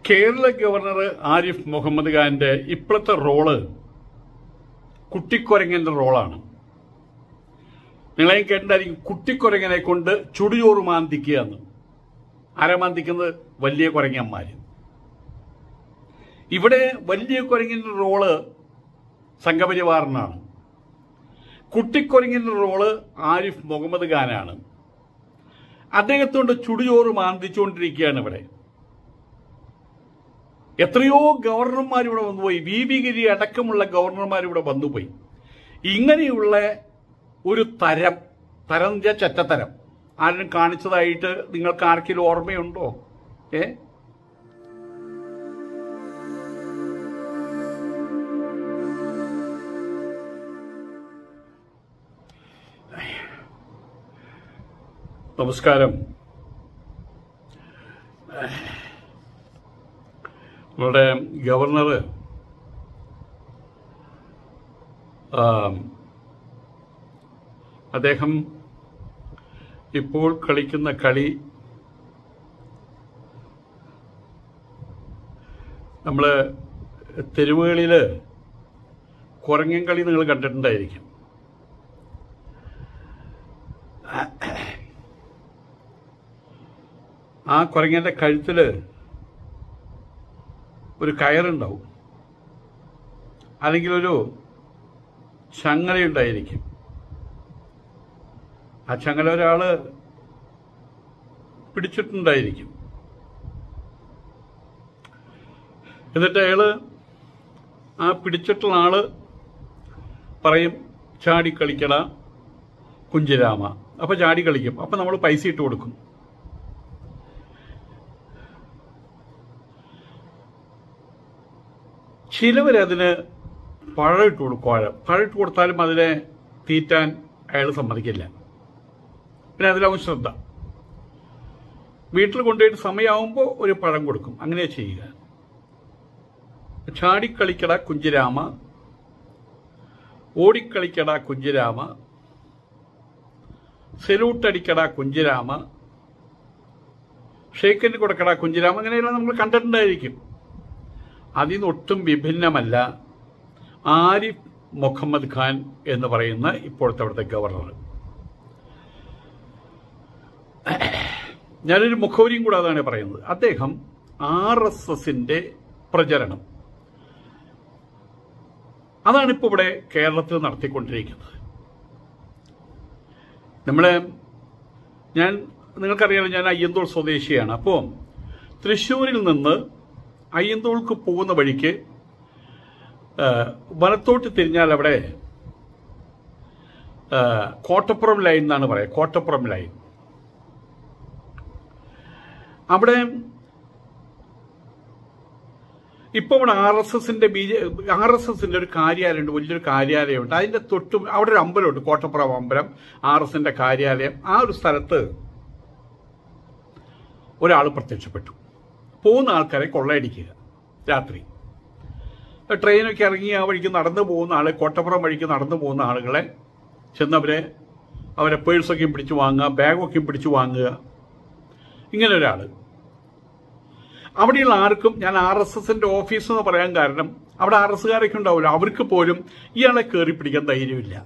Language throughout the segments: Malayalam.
കേരള ഗവർണർ ആരിഫ് മുഹമ്മദ് ഖാന്റെ ഇപ്പോഴത്തെ റോള് കുട്ടിക്കൊരങ്ങന്റെ റോളാണ്. നിങ്ങളെ കേട്ടിട്ടായിരിക്കും കുട്ടിക്കൊരങ്ങനെ കൊണ്ട് ചുടുചോറ് മാന്തിക്കുക എന്ന്. ആരാ മാന്തിക്കുന്നത്? വലിയ കുരങ്ങന്മാര്. ഇവിടെ വലിയ കുരങ്ങിന്റെ റോള് സംഘപരിവാറിനാണ്. കുട്ടിക്കൊരങ്ങിന്റെ റോള് ആരിഫ് മുഹമ്മദ് ഖാനാണ്. അദ്ദേഹത്തോണ്ട് ചുടുചോറ് മാന്തിച്ചുകൊണ്ടിരിക്കുകയാണ് ഇവിടെ. എത്രയോ ഗവർണർമാർ ഇവിടെ വന്നുപോയി. വി ഗിരി അടക്കമുള്ള ഗവർണർമാർ ഇവിടെ വന്നുപോയി. ഇങ്ങനെയുള്ള ഒരു തരം ചെറ്റത്തരം ആരും കാണിച്ചതായിട്ട് നിങ്ങൾക്ക് ആർക്കെങ്കിലും ഓർമ്മയുണ്ടോ? നമസ്കാരം. നമ്മുടെ ഗവർണർ അദ്ദേഹം ഇപ്പോൾ കളിക്കുന്ന കളി നമ്മൾ തെരുവുകളിൽ കുരങ്ങൻ കളി നിങ്ങൾ കണ്ടിട്ടുണ്ടായിരിക്കും. ആ കുരങ്ങന്റെ കഴുത്തിൽ ഒരു കയറുണ്ടാവും, അല്ലെങ്കിൽ ഒരു ചങ്ങലയുണ്ടായിരിക്കും. ആ ചങ്ങല ഒരാള് പിടിച്ചിട്ടുണ്ടായിരിക്കും. എന്നിട്ട് അയാള് ആ പിടിച്ചിട്ടുള്ള ആള് പറയും, ചാടിക്കളിക്കട കുഞ്ചിരാമ. അപ്പൊ ചാടി കളിക്കും. അപ്പൊ നമ്മൾ പൈസ ഇട്ട് കൊടുക്കും. ചിലവരതിന് പഴം ഇട്ട് കൊടുക്കും. പഴം ഇട്ട് കൊടുത്താലും അതിനെ തീറ്റാൻ അയാൾ സമ്മതിക്കില്ല. പിന്നെ അതിലാവും ശ്രദ്ധ. വീട്ടിൽ കൊണ്ടുപോയിട്ട് സമയമാകുമ്പോൾ ഒരു പഴം കൊടുക്കും. അങ്ങനെ ചെയ്യുക. ചാടിക്കളിക്കട കുഞ്ചിരാമ, ഓടിക്കളിക്കട കുഞ്ചിരാമ, സെലൂട്ടടിക്കട കുഞ്ചിരാമ, ഷേക്കിന് കൊടുക്കട കുഞ്ചിരാമ, അങ്ങനെയെല്ലാം നമ്മൾ കണ്ടിട്ടുണ്ടായിരിക്കും. അതിനൊട്ടും വിഭിന്നമല്ല ആരിഫ് മുഹമ്മദ് ഖാൻ എന്ന് പറയുന്ന ഇപ്പോഴത്തെ അവിടുത്തെ ഗവർണർ. ഞാനൊരു മുഖവരിയും കൂടെ അതാണ് പറയുന്നത്. അദ്ദേഹം RSSന്റെ പ്രചരണം അതാണിപ്പോൾ ഇവിടെ കേരളത്തിൽ നടത്തിക്കൊണ്ടിരിക്കുന്നത്. നിങ്ങൾക്കറിയാലോ, ഞാൻ അയ്യന്തോൾ സ്വദേശിയാണ്. അപ്പോൾ തൃശ്ശൂരിൽ നിന്ന് അയ്യന്തോൾക്ക് പോകുന്ന വഴിക്ക് വലത്തോട്ട് തിരിഞ്ഞാൽ അവിടെ കോട്ടപ്പുറം ലൈൻ എന്നാണ് പറയുക. കോട്ടപ്പുറം ലൈൻ. അവിടെ ഇപ്പോൾ ഇവിടെ RSSന്റെ ഒരു കാര്യാലയമുണ്ട്, വലിയൊരു കാര്യാലയമുണ്ട്. അതിന്റെ തൊട്ടും അവിടെ ഒരു അമ്പലമുണ്ട്, കോട്ടപ്പുറം അമ്പലം, RSSന്റെ കാര്യാലയം. ആ ഒരു സ്ഥലത്ത് ഒരാൾ പ്രത്യക്ഷപ്പെട്ടു. പോകുന്ന ആൾക്കാരെ കൊള്ളയടിക്കുക രാത്രി. ട്രെയിനൊക്കെ ഇറങ്ങി ആ വഴിക്ക് നടന്നു പോകുന്ന ആളെ, കോട്ടപ്പുറം വഴിക്ക് നടന്നു പോകുന്ന ആളുകളെ ചെന്നവരെ അവരെ പേഴ്സൊക്കെയും പിടിച്ചു വാങ്ങുക, ബാഗൊക്കെയും പിടിച്ചു വാങ്ങുക. ഇങ്ങനെ ഒരാൾ. അവിടെയുള്ള ആർക്കും, ഞാൻ RSSന്റെ ഓഫീസ് എന്ന് പറയാൻ കാരണം അവിടെ RSSകാരൊക്കെ ഉണ്ടാവില്ല, അവർക്ക് പോലും ഇയാളെ കയറി പിടിക്കാൻ ധൈര്യമില്ല.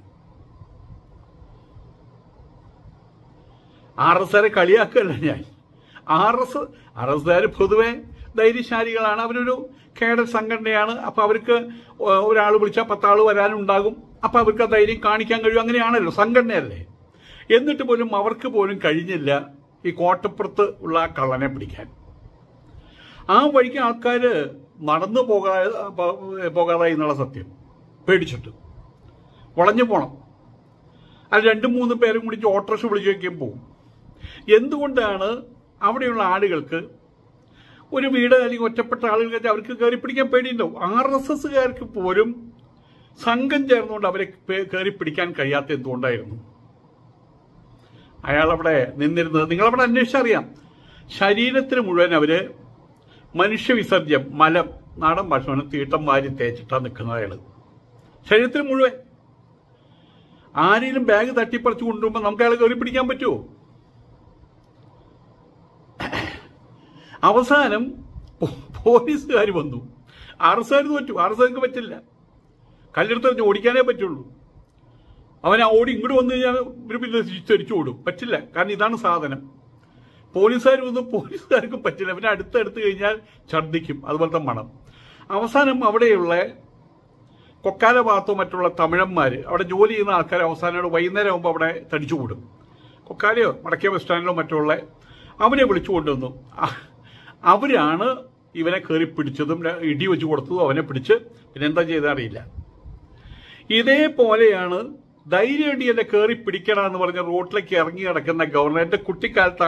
RSSകാരെ കളിയാക്കുകയല്ല ഞാൻ. RSSകാർ പൊതുവെ ധൈര്യശാലികളാണ്. അവരൊരു കേഡർ സംഘടനയാണ്. അപ്പൊ അവർക്ക് ഒരാൾ വിളിച്ചാൽ 10 ആൾ വരാനുണ്ടാകും. അപ്പൊ അവർക്ക് ആ ധൈര്യം കാണിക്കാൻ കഴിയും. അങ്ങനെയാണല്ലോ, സംഘടനയല്ലേ. എന്നിട്ട് പോലും അവർക്ക് പോലും കഴിഞ്ഞില്ല ഈ കോട്ടപ്പുറത്ത് ഉള്ള ആ കള്ളനെ പിടിക്കാൻ. ആ വഴിക്ക് ആൾക്കാര് നടന്നു പോകാതായി എന്നുള്ള സത്യം. പേടിച്ചിട്ട് വളഞ്ഞു പോണം. അത് 2-3 പേരും കൂടി ഓട്ടോറിക്ഷ വിളിച്ചു വയ്ക്കുകയും പോകും. എന്തുകൊണ്ടാണ് അവിടെയുള്ള ആളുകൾക്ക്, ഒരു വീട് അല്ലെങ്കിൽ ഒറ്റപ്പെട്ട ആളുകൾക്ക് അവർക്ക് കയറി പിടിക്കാൻ പേടിയുണ്ടാവും. RSSകാർക്ക് പോലും സംഘം ചേർന്നുകൊണ്ട് അവരെ കയറി പിടിക്കാൻ കഴിയാത്ത എന്തുകൊണ്ടായിരുന്നു? അയാളവിടെ നിന്നിരുന്നത് നിങ്ങളവിടെ അന്വേഷിച്ചറിയാം. ശരീരത്തിന് മുഴുവൻ അവര് മനുഷ്യവിസർജ്യം, മലം, നാടൻ ഭക്ഷണം തീട്ടം വാരി തേച്ചിട്ടാണ് നിൽക്കുന്നത് അയാള്. ശരീരത്തിന് മുഴുവൻ. ആരെങ്കിലും ബാഗ് തട്ടിപ്പറിച്ചു കൊണ്ടുപോകുമ്പോൾ നമുക്ക് അയാളെ കയറി പിടിക്കാൻ പറ്റുമോ? അവസാനം പോലീസുകാർ വന്നു. RS തോറ്റു. RSകാർക്ക് പറ്റില്ല, കല്ലെടുത്ത് ഓടിക്കാനേ പറ്റുള്ളൂ. അവൻ ഓടി ഇങ്ങോട്ട് വന്നു കഴിഞ്ഞാൽ ഇവർ പിന്നെ തിരിച്ചു ഓടും. പറ്റില്ല, കാരണം ഇതാണ് സാധനം. പോലീസുകാർ വന്നു, പോലീസുകാർക്കും പറ്റില്ല. പിന്നെ അടുത്തെടുത്ത് കഴിഞ്ഞാൽ ഛർദ്ദിക്കും, അതുപോലത്തെ മണം. അവസാനം അവിടെയുള്ള കൊക്കാല ഭാഗത്തോ മറ്റുള്ള തമിഴന്മാർ, അവിടെ ജോലി ചെയ്യുന്ന ആൾക്കാർ അവസാനം വൈകുന്നേരം ആകുമ്പോൾ അവിടെ തടിച്ചു കൂടും. കൊക്കാലയോ മടക്കിയ ബസ് സ്റ്റാൻഡിലോ മറ്റുള്ള അവനെ വിളിച്ചു കൊണ്ടുവന്നു. അവരാണ് ഇവനെ കയറി പിടിച്ചതും ഇടി വെച്ച് കൊടുത്തതും. അവനെ പിടിച്ച് പിന്നെ എന്താ ചെയ്തറിയില്ല. ഇതേപോലെയാണ് ധൈര്യം ഇടി എന്നെ കയറി പിടിക്കണം എന്ന് പറഞ്ഞ് റോഡിലേക്ക് ഇറങ്ങി കിടക്കുന്ന ഗവർണർ. എൻ്റെ കുട്ടിക്കാലത്ത്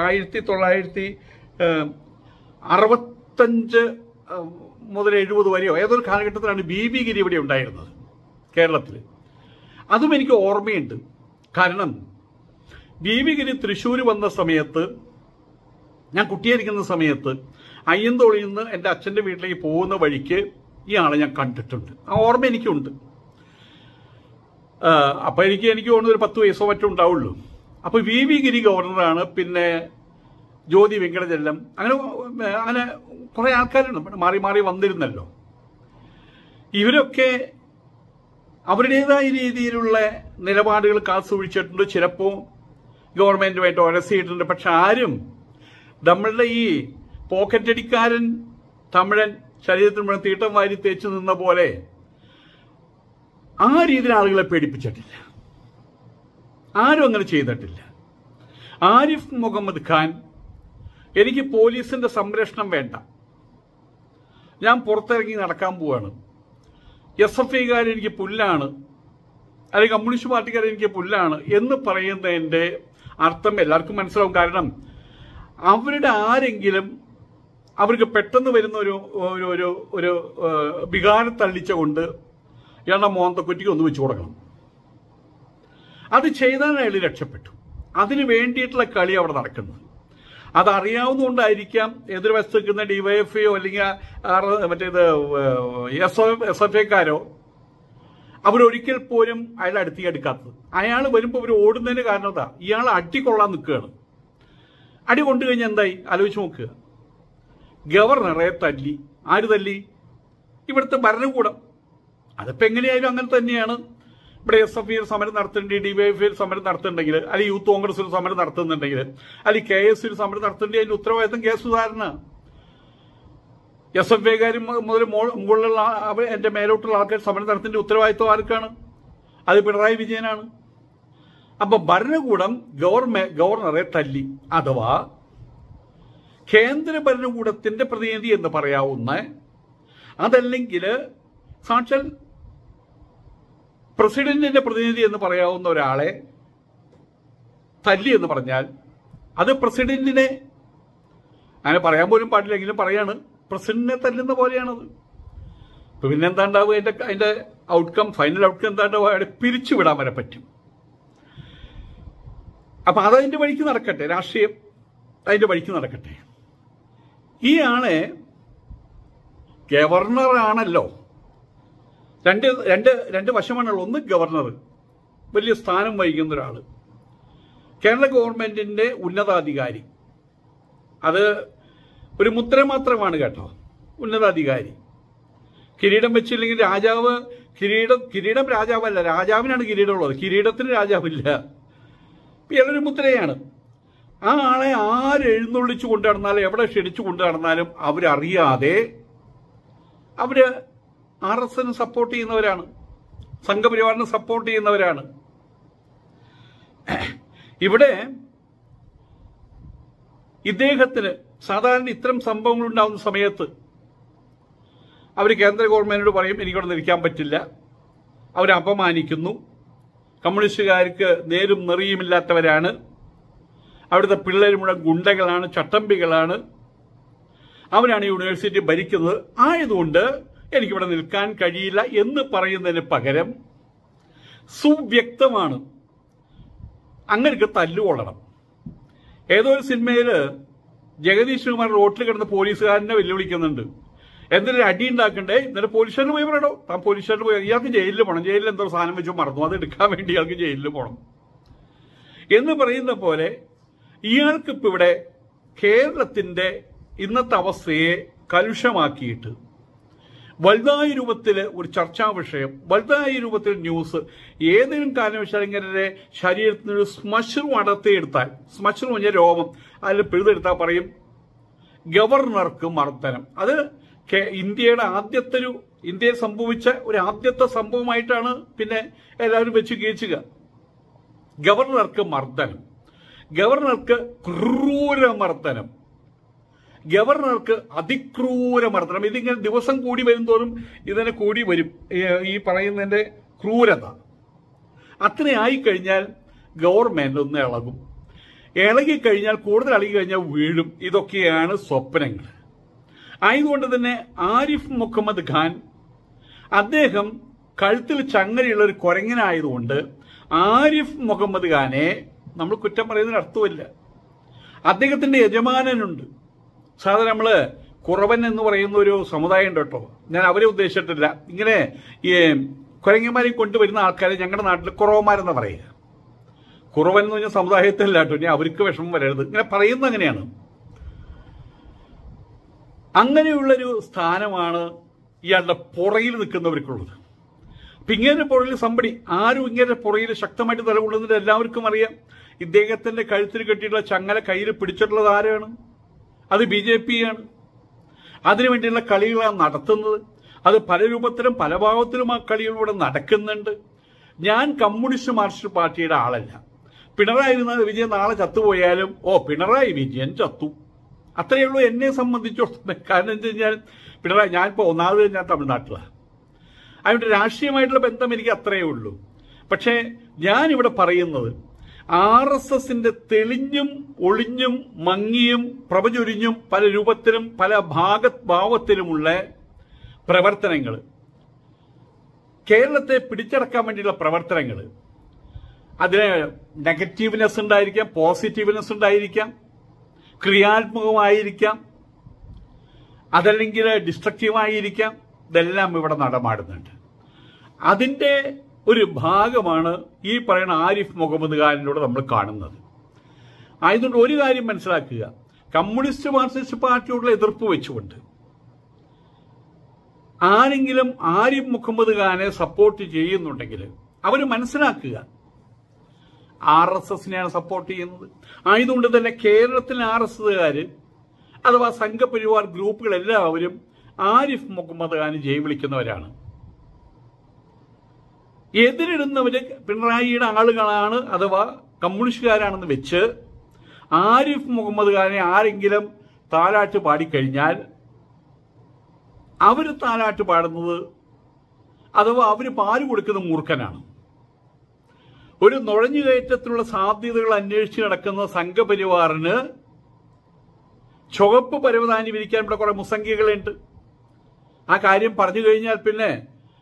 1965 മുതൽ 70 വരെയോ ഏതൊരു കാലഘട്ടത്തിലാണ് BB ഗിരി ഇവിടെ ഉണ്ടായിരുന്നത് കേരളത്തിൽ. അതും എനിക്ക് ഓർമ്മയുണ്ട്. കാരണം BB ഗിരി തൃശ്ശൂർ വന്ന സമയത്ത്, ഞാൻ കുട്ടിയായിരിക്കുന്ന സമയത്ത് അയ്യന്തോളിൽ നിന്ന് എൻ്റെ അച്ഛൻ്റെ വീട്ടിലേക്ക് പോകുന്ന വഴിക്ക് ഈ ആളെ ഞാൻ കണ്ടിട്ടുണ്ട്. ആ ഓർമ്മ എനിക്കുണ്ട്. അപ്പം എനിക്ക് തോന്നുന്നു ഒരു 10 വയസ്സോ മറ്റോ ഉണ്ടാവുള്ളൂ. അപ്പോൾ BB ഗിരി ഗവർണറാണ്. പിന്നെ ജ്യോതി വെങ്കടചെല്ലം, അങ്ങനെ കുറേ ആൾക്കാരുണ്ട്, മാറി മാറി വന്നിരുന്നല്ലോ. ഇവരൊക്കെ അവരുടേതായ രീതിയിലുള്ള നിലപാടുകൾ കാത്തുസൂക്ഷിച്ചിട്ടുണ്ട്. ചിലപ്പോൾ ഗവൺമെൻറ്റുമായിട്ട് ഉരസിയിട്ടുണ്ട്. പക്ഷെ ആരും നമ്മളുടെ ഈ പോക്കറ്റടിക്കാരൻ തമിഴൻ ശരീരത്തിൽ മുഴുവൻ തീട്ടം വാരി തേച്ച് നിന്ന പോലെ ആ രീതിയിൽ ആളുകളെ പേടിപ്പിച്ചിട്ടില്ല. ആരും അങ്ങനെ ചെയ്തിട്ടില്ല. ആരിഫ് മുഹമ്മദ് ഖാൻ, എനിക്ക് പോലീസിന്റെ സംരക്ഷണം വേണ്ട, ഞാൻ പുറത്തിറങ്ങി നടക്കാൻ പോവാണ്, SFIക്കാർ എനിക്ക് പുല്ലാണ്, അല്ലെങ്കിൽ കമ്മ്യൂണിസ്റ്റ് പാർട്ടിക്കാർ എനിക്ക് പുല്ലാണ് എന്ന് പറയുന്നതിൻ്റെ അർത്ഥം എല്ലാവർക്കും മനസ്സിലാവും. കാരണം അവരുടെ ആരെങ്കിലും അവർക്ക് പെട്ടെന്ന് വരുന്ന ഒരു വികാരം തള്ളിച്ച കൊണ്ട് ഇയാളുടെ മോന്തക്കുറ്റിക്ക് ഒന്ന് വെച്ചു കൊടുക്കണം. അത് ചെയ്താൽ അയാൾ രക്ഷപ്പെട്ടു. അതിന് വേണ്ടിയിട്ടുള്ള കളി അവിടെ നടക്കുന്നത്. അതറിയാവുന്നതുകൊണ്ടായിരിക്കാം എതിർ വശത്ത് നിൽക്കുന്ന DYFIയോ അല്ലെങ്കിൽ മറ്റേത് SFIക്കാരോ അവരൊരിക്കൽ പോലും അയാൾ അടുത്തേക്ക് എടുക്കാത്തത്. അയാൾ വരുമ്പോൾ അവർ ഓടുന്നതിന് കാരണം എന്താ? ഇയാൾ അടി കൊള്ളാൻ നിൽക്കുകയാണ്. അടി കൊണ്ടു കഴിഞ്ഞാൽ എന്തായി ആലോചിച്ച് നോക്കുക. ഗവർണറെ തല്ലി. ആര് തല്ലി? ഇവിടുത്തെ ഭരണകൂടം. അതിപ്പോൾ എങ്ങനെയായാലും അങ്ങനെ തന്നെയാണ്. ഇവിടെ SFI സമരം നടത്തുന്നുണ്ട്, DYFI സമരം നടത്തുന്നുണ്ടെങ്കിൽ, അല്ലെങ്കിൽ യൂത്ത് കോൺഗ്രസ് സമരം നടത്തുന്നുണ്ടെങ്കിൽ, അല്ലെങ്കിൽ KS സമരം നടത്തുന്നുണ്ടെങ്കിൽ അതിന്റെ ഉത്തരവാദിത്തം KS സുധാകരനാ. SFIക്കാരും മുതൽ മുകളിലുള്ള എന്റെ മേലോട്ടുള്ള ആൾക്കാർ സമരം നടത്തുന്ന ഉത്തരവാദിത്വം ആർക്കാണ്? അത് പിണറായി വിജയനാണ്. അപ്പൊ ഭരണകൂടം ഗവർണറെ തല്ലി. അഥവാ കേന്ദ്ര ഭരണകൂടത്തിന്റെ പ്രതിനിധി എന്ന് പറയാവുന്ന, അതല്ലെങ്കിൽ സാക്ഷാൽ പ്രസിഡന്റിന്റെ പ്രതിനിധി എന്ന് പറയാവുന്ന ഒരാളെ തല്ലി എന്ന് പറഞ്ഞാൽ അത് പ്രസിഡന്റിനെ, അങ്ങനെ പറയാൻ പോലും പാടില്ലെങ്കിലും പറയാണ്, പ്രസിഡന്റിനെ തല്ലുന്ന പോലെയാണത്. ഇപ്പൊ പിന്നെന്താ ഉണ്ടാവുക? അതിന്റെ ഔട്ട്കം, ഫൈനൽ ഔട്ട്കം എന്താ ഉണ്ടാവുക? അവിടെ പിരിച്ചുവിടാൻ വരെ പറ്റും. അപ്പൊ അതതിന്റെ വഴിക്ക് നടക്കട്ടെ, രാഷ്ട്രീയം അതിന്റെ വഴിക്ക് നടക്കട്ടെ. ഈ ആളെ ഗവർണറാണല്ലോ. രണ്ട് വശമാണല്ലോ. ഒന്ന് ഗവർണർ, വലിയ സ്ഥാനം വഹിക്കുന്ന ഒരാൾ, കേരള ഗവൺമെന്റിന്റെ ഉന്നതാധികാരി. അത് ഒരു മുദ്ര മാത്രമാണ് കേട്ടോ, ഉന്നതാധികാരി. കിരീടം വെച്ചില്ലെങ്കിൽ രാജാവ്, കിരീടം രാജാവല്ല, രാജാവിനാണ് കിരീടമുള്ളത്, കിരീടത്തിന് രാജാവില്ല. ഇയാളൊരു മുദ്രയാണ്. ആ ആളെ ആരെഴുന്നള്ളിച്ചു കൊണ്ടു നടന്നാലും എവിടെ ക്ഷണിച്ചു കൊണ്ടു നടന്നാലും അവരറിയാതെ അവര് RSന് സപ്പോർട്ട് ചെയ്യുന്നവരാണ്, സംഘപരിവാറിന് സപ്പോർട്ട് ചെയ്യുന്നവരാണ്. ഇവിടെ ഇദ്ദേഹത്തിന് സാധാരണ ഇത്തരം സംഭവങ്ങൾ ഉണ്ടാകുന്ന സമയത്ത് അവർ കേന്ദ്ര ഗവൺമെന്റിനോട് പറയും, എനിക്കവിടെ നിൽക്കാൻ പറ്റില്ല, അവരെ അപമാനിക്കുന്നു, കമ്മ്യൂണിസ്റ്റുകാർക്ക് നേരും നെറിയുമില്ലാത്തവരാണ്, അവിടുത്തെ പിള്ളേർ മുഴുവൻ ഗുണ്ടകളാണ്, ചട്ടമ്പികളാണ്, അവരാണ് യൂണിവേഴ്സിറ്റി ഭരിക്കുന്നത്, ആയതുകൊണ്ട് എനിക്കിവിടെ നിൽക്കാൻ കഴിയില്ല എന്ന് പറയുന്നതിന് പകരം സുവ്യക്തമാണ് അങ്ങനെയൊക്കെ തല്ലുകൊള്ളണം. ഏതോ ഒരു സിനിമയിൽ ജഗദീഷ് കുമാർ റോട്ടിൽ കിടന്ന് പോലീസുകാരനെ വെല്ലുവിളിക്കുന്നുണ്ട്, എന്തെങ്കിലും അടി ഉണ്ടാക്കണ്ടേ, എന്നിട്ട് പോലീസ് സ്റ്റേഷനിൽ പോയി പറയണോ, താൻ പോലീസ് സ്റ്റേഷനിൽ പോയി, ഇയാൾക്ക് ജയിലിൽ പോകണം, ജയിലിൽ എന്തോ സാധനം വെച്ച് മറന്നു, അത് എടുക്കാൻ വേണ്ടി ഇയാൾക്ക് ജയിലിൽ പോകണം എന്ന് പറയുന്ന പോലെ ഇയാൾക്കിപ്പോൾ ഇവിടെ കേരളത്തിന്റെ ഇന്നത്തെ അവസ്ഥയെ കലുഷമാക്കിയിട്ട് വലുതായ രൂപത്തിൽ ഒരു ചർച്ചാ വിഷയം, വലുതായ രൂപത്തിൽ ന്യൂസ്, ഏതെങ്കിലും കാരണവശാൽ ഇങ്ങനെ ശരീരത്തിനൊരു ശ്മശ്രു അടർത്തിയെടുത്താൽ, ശ്മശ്രു പറഞ്ഞ രോമം, അതിൽ പിഴുതെടുത്താൽ പറയും ഗവർണർക്ക് മർദ്ദനം. അത് ഇന്ത്യയുടെ ഇന്ത്യയിൽ സംഭവിച്ച ഒരു ആദ്യത്തെ സംഭവമായിട്ടാണ് പിന്നെ എല്ലാവരും വെച്ച് കേൾക്കുക. ഗവർണർക്ക് മർദ്ദനം, ഗവർണർക്ക് ക്രൂരമർദ്ദനം, ഗവർണർക്ക് അതിക്രൂരമർദ്ദനം. ഇതിങ്ങനെ ദിവസം കൂടി വരുംതോറും ഇതിനെ കൂടി വരും ഈ പറയുന്നതിന്റെ ക്രൂരത. അത്രയായിക്കഴിഞ്ഞാൽ ഗവൺമെന്റ് ഒന്ന് ഇളകും. ഇളകിക്കഴിഞ്ഞാൽ, കൂടുതൽ ഇളകിക്കഴിഞ്ഞാൽ വീഴും. ഇതൊക്കെയാണ് സ്വപ്നങ്ങൾ. ആയതുകൊണ്ട് തന്നെ ആരിഫ് മുഹമ്മദ് ഖാൻ അദ്ദേഹം കഴുത്തിൽ ചങ്ങലയുള്ള ഒരു കുരങ്ങനായതുകൊണ്ട് ആരിഫ് മുഹമ്മദ് ഖാനെ നമ്മൾ കുറ്റം പറയുന്നതിന് അർത്ഥമില്ല. അദ്ദേഹത്തിന്റെ യജമാനനുണ്ട്. സാധാരണ നമ്മള് കുറവൻ എന്ന് പറയുന്ന ഒരു സമുദായം ഉണ്ട് കേട്ടോ, ഞാൻ അവരെ ഉദ്ദേശിച്ചിട്ടില്ല. ഇങ്ങനെ ഈ കുരങ്ങന്മാരെ കൊണ്ടുവരുന്ന ആൾക്കാരെ ഞങ്ങളുടെ നാട്ടിൽ കുറവന്മാരെന്ന് പറയുക. കുറവൻ എന്ന് പറഞ്ഞ സമുദായത്തിലല്ല കേട്ടോ, ഇനി അവർക്ക് വിഷമം വരരുത്, ഇങ്ങനെ പറയുന്നത് അങ്ങനെയാണ്. അങ്ങനെയുള്ളൊരു സ്ഥാനമാണ് ഇയാളുടെ പുറകിൽ നിൽക്കുന്നവർക്കുള്ളത്. അപ്പൊ ഇങ്ങനെ പുറകിൽ ആരും ഇങ്ങനെ പുറകിൽ ശക്തമായിട്ട് നിലകൊള്ളുന്നത് എല്ലാവർക്കും അറിയാം. ഇദ്ദേഹത്തിന്റെ കഴുത്തിൽ കെട്ടിയിട്ടുള്ള ചങ്ങല കയ്യിൽ പിടിച്ചിട്ടുള്ളത് ആരാണ്? അത് BJP ആണ്. അതിനുവേണ്ടിയുള്ള കളികളാണ് നടത്തുന്നത്. അത് പല രൂപത്തിലും പല ഭാവത്തിലും ആ കളികളിലൂടെ നടക്കുന്നുണ്ട്. ഞാൻ കമ്മ്യൂണിസ്റ്റ് മാർക്സിസ്റ്റ് പാർട്ടിയുടെ ആളല്ല. പിണറായി വിജയൻ നാളെ ചത്തുപോയാലും പിണറായി വിജയൻ ചത്തു, അത്രയേ ഉള്ളൂ എന്നെ സംബന്ധിച്ചിടത്തോളം. കാരണം എന്താ കഴിഞ്ഞാൽ ഞാനിപ്പോൾ ഒന്നാമത് ഞാൻ തമിഴ്നാട്ടിലാണ്. അതുകൊണ്ട് രാഷ്ട്രീയമായിട്ടുള്ള ബന്ധം എനിക്ക് അത്രയേ ഉള്ളൂ. പക്ഷേ ഞാനിവിടെ പറയുന്നത് RSSന്റെ തെളിഞ്ഞും ഒളിഞ്ഞും മങ്ങിയും പ്രഭചൊരിഞ്ഞും പല രൂപത്തിലും പല ഭാവത്തിലുമുള്ള പ്രവർത്തനങ്ങൾ, കേരളത്തെ പിടിച്ചടക്കാൻ വേണ്ടിയുള്ള പ്രവർത്തനങ്ങൾ, അതിന് നെഗറ്റീവ്നെസ് ഉണ്ടായിരിക്കാം, പോസിറ്റീവ്നെസ് ഉണ്ടായിരിക്കാം, ക്രിയാത്മകമായിരിക്കാം, അതല്ലെങ്കിൽ ഡിസ്ട്രക്റ്റീവായിരിക്കാം. ഇതെല്ലാം ഇവിടെ നടമാടുന്നുണ്ട്. അതിന്റെ ഒരു ഭാഗമാണ് ഈ പറയുന്ന ആരിഫ് മുഹമ്മദ് ഖാനിലൂടെ നമ്മൾ കാണുന്നത്. ആയതുകൊണ്ട് ഒരു കാര്യം മനസ്സിലാക്കുക, കമ്മ്യൂണിസ്റ്റ് മാർക്സിസ്റ്റ് പാർട്ടിയോടുള്ള എതിർപ്പ് വെച്ചുകൊണ്ട് ആരെങ്കിലും ആരിഫ് മുഹമ്മദ് ഖാനെ സപ്പോർട്ട് ചെയ്യുന്നുണ്ടെങ്കിൽ അവർ മനസ്സിലാക്കുക RSSനെയാണ് സപ്പോർട്ട് ചെയ്യുന്നത്. ആയതുകൊണ്ട് തന്നെ കേരളത്തിലെ RSSകാര് അഥവാ സംഘപരിവാർ ഗ്രൂപ്പുകളെല്ലാവരും ആരിഫ് മുഹമ്മദ് ഖാന് ജയ് വിളിക്കുന്നവരാണ്. എതിരിടുന്നവര് പിണറായിയുടെ ആളുകളാണ് അഥവാ കമ്മ്യൂണിസ്റ്റുകാരാണെന്ന് വെച്ച് ആരിഫ് മുഹമ്മദ് ഖാനെ ആരെങ്കിലും താരാട്ട് പാടിക്കഴിഞ്ഞാൽ അവര് താരാട്ട് പാടുന്നത് അഥവാ അവര് പാല് കൊടുക്കുന്ന മൂർഖനാണ്. ഒരു നുഴഞ്ഞുകയറ്റത്തിലുള്ള സാധ്യതകൾ അന്വേഷിച്ച് നടക്കുന്ന സംഘപരിവാറിന് ചുവപ്പ് പരവതാനി വിരിക്കാൻ ഇവിടെ കുറെ മുസംഖികളുണ്ട്. ആ കാര്യം പറഞ്ഞു കഴിഞ്ഞാൽ പിന്നെ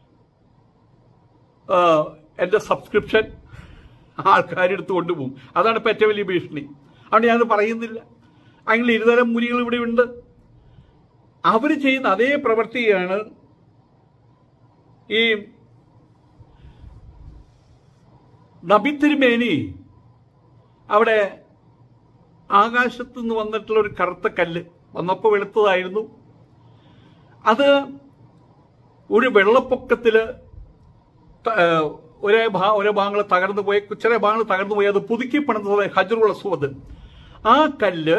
എന്റെ സബ്സ്ക്രിപ്ഷൻ ആൾക്കാരെടുത്ത് കൊണ്ടുപോകും. അതാണ് ഇപ്പം ഏറ്റവും വലിയ ഭീഷണി. അതുകൊണ്ട് ഞാനത് പറയുന്നില്ല. അങ്ങനെ ഇരുതരം മുരികൾ ഇവിടെ ഉണ്ട്. അവർ ചെയ്യുന്ന അതേ പ്രവൃത്തിയാണ് ഈ നബി തിരുമേനി അവിടെ ആകാശത്ത് നിന്ന് വന്നിട്ടുള്ള ഒരു കറുത്ത കല്ല് വന്നപ്പോൾ വെളുത്തതായിരുന്നു. അത് ഒരു വെള്ളപ്പൊക്കത്തില് ഒരേ ഭാഗങ്ങൾ തകർന്നു പോയി, ചെറിയ ഭാഗങ്ങൾ തകർന്നു പോയി. അത് പുതുക്കി പണിതത് ഹജറുൽ അസ്വദ്. ആ കല്ല്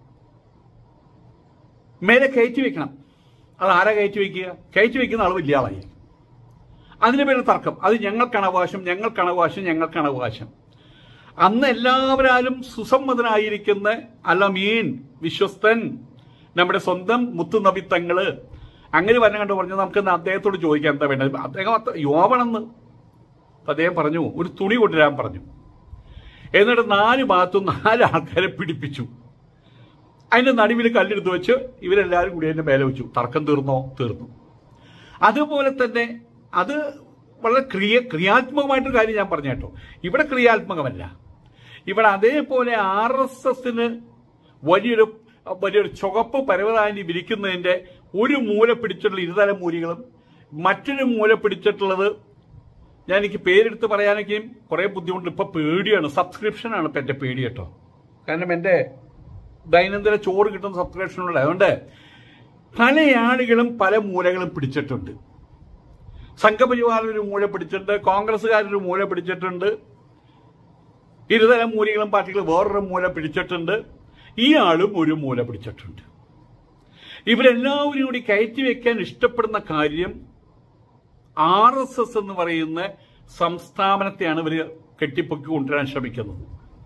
മേലെ കയറ്റി വെക്കണം. അത് ആരാ കയറ്റി വെക്കുക? കയറ്റി വെക്കുന്ന ആൾ വലിയ ആളായി. അതിന് പേര് തർക്കം. അത് ഞങ്ങൾക്കാണ് അവകാശം, ഞങ്ങൾക്കാണ് അവകാശം, ഞങ്ങൾക്കാണ് അവകാശം. അന്ന് എല്ലാവരും സുസമ്മതനായിരിക്കുന്ന അലമീൻ വിശ്വസ്തൻ നമ്മുടെ സ്വന്തം മുത്തുനബി തങ്ങള് അങ്ങനെ കണ്ടു പറഞ്ഞു, നമുക്ക് അദ്ദേഹത്തോട് ചോദിക്കാൻ എന്താ വേണ്ടത്. അദ്ദേഹം യുവാവണെന്ന് അദ്ദേഹം പറഞ്ഞു, ഒരു തുണി കൊണ്ടുവരാൻ പറഞ്ഞു. എന്നിട്ട് 4 ഭാഗത്തും 4 ആൾക്കാരെ പിടിപ്പിച്ചു. അതിന്റെ നടുവിൽ കല്ലെടുത്ത് വെച്ച് ഇവരെല്ലാവരും കൂടി അതിന്റെ മേലെ വെച്ചു. തർക്കം തീർന്നു. അതുപോലെ തന്നെ അത് വളരെ ക്രിയാത്മകമായിട്ടൊരു കാര്യം ഞാൻ പറഞ്ഞു കേട്ടോ. ഇവിടെ ക്രിയാത്മകമല്ല. ഇവിടെ അതേപോലെ RSSന് വലിയൊരു ചുവപ്പ് പരവതാനി വിരിക്കുന്നതിന്റെ ഒരു മൂല പിടിച്ചിട്ടുള്ള ഇരുതല മൂലികളും മറ്റൊരു മൂല പിടിച്ചിട്ടുള്ളത് ഞാൻ എനിക്ക് പേരെടുത്ത് പറയാനൊക്കെയും കുറെ ബുദ്ധിമുട്ട്. ഇപ്പൊ പേടിയാണ്. സബ്സ്ക്രിപ്ഷനാണ് ഇപ്പൊ എന്റെ പേടി കേട്ടോ. കാരണം എന്റെ ദൈനംദിന ചോറ് കിട്ടുന്ന സബ്സ്ക്രിപ്ഷനുണ്ട്. അതുകൊണ്ട് പല ആളുകളും പല മൂലകളും പിടിച്ചിട്ടുണ്ട്. സംഘപരിവാർ ഒരു മൂല പിടിച്ചിട്ടുണ്ട്, കോൺഗ്രസ്സുകാരൊരു മൂല പിടിച്ചിട്ടുണ്ട്, ഇരുതരം മൂലികളും പാർട്ടികൾ വേറൊരു മൂല പിടിച്ചിട്ടുണ്ട്, ഇയാളും ഒരു മൂല പിടിച്ചിട്ടുണ്ട്. ഇവരെല്ലാവരും കൂടി കയറ്റി വെക്കാൻ ഇഷ്ടപ്പെടുന്ന കാര്യം RSS എന്ന് പറയുന്ന സംസ്ഥാപനത്തെയാണ് ഇവർ കെട്ടിപ്പൊക്കി കൊണ്ടുവരാൻ ശ്രമിക്കുന്നത്.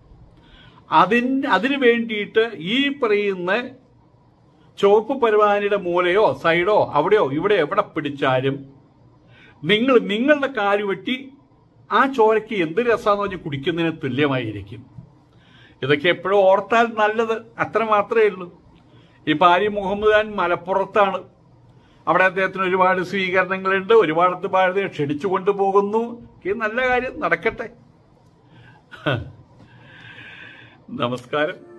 അതിനു വേണ്ടിയിട്ട് ഈ പറയുന്ന ചുവപ്പ് പരിപാടിയുടെ മൂലയോ സൈഡോ അവിടെയോ ഇവിടെ എവിടെ പിടിച്ചാലും നിങ്ങളുടെ കാല് വെട്ടി ആ ചോരയ്ക്ക് എന്ത് രസമാണെന്ന് പറഞ്ഞ് കുടിക്കുന്നതിന് തുല്യമായിരിക്കും. ഇതൊക്കെ എപ്പോഴും ഓർത്താൽ നല്ലത്, അത്ര മാത്രമേ ഉള്ളൂ. ഇപ്പം ആര്യ മുഹമ്മദ് ഖാൻ മലപ്പുറത്താണ്. അവിടെ അദ്ദേഹത്തിന് ഒരുപാട് സ്വീകരണങ്ങളുണ്ട്, ഒരുപാട് ഭാരതീയ ക്ഷണിച്ചു കൊണ്ടുപോകുന്നു. നല്ല കാര്യം നടക്കട്ടെ. നമസ്കാരം.